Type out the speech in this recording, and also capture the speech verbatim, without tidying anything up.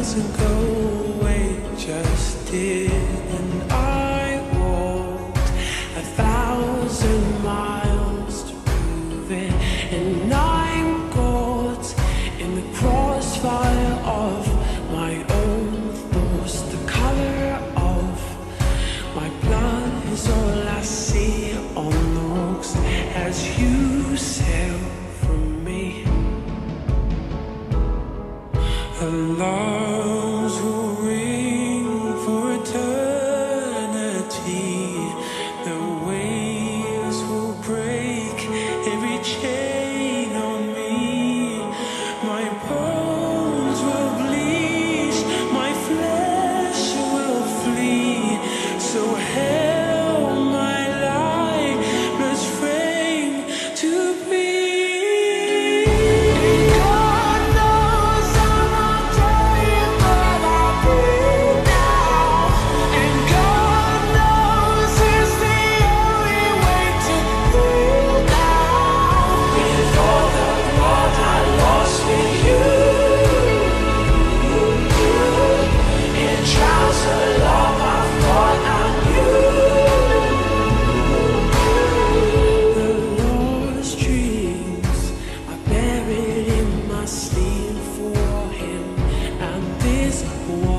to go away just did, and I walked a thousand miles to prove it, and I'm caught in the crossfire of my own thoughts. The color of my blood is all I see on the rocks as you sail from me. Alarms will ring for eternity. The waves will break every chain on me. My bones will bleach, my flesh will flee. So hell my lifeless frame to be. God knows I'm not dying, but I breathe now. And God knows it's the only way to live now. With all the blood I lost with you, in trials of love I thought I knew. The lost dreams I buried in my sleep for him, and this war